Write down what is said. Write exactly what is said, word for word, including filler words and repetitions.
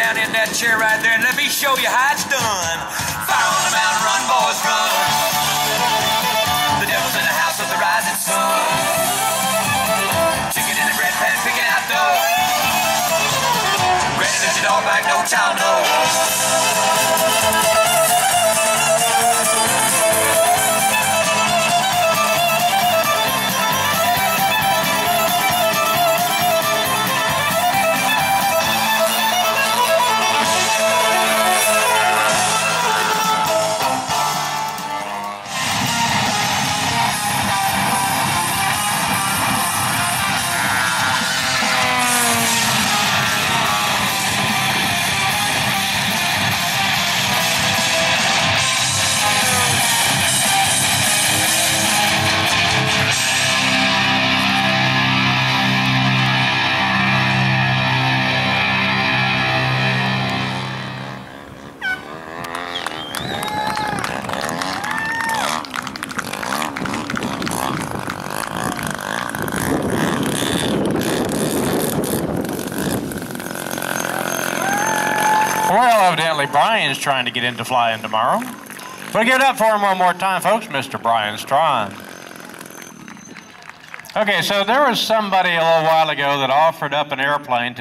down in that chair right there and let me show you how it's done. Fire on the mountain, run, boys, run. The devil's in the house of the rising sun. Chicken in the bread pan, picking out dough. Ready to let your dog back, no child knows. Well, evidently Brian's trying to get into flying tomorrow. We'll give it up for him one more time, folks. Mister Brian Strawn. Okay, so there was somebody a little while ago that offered up an airplane to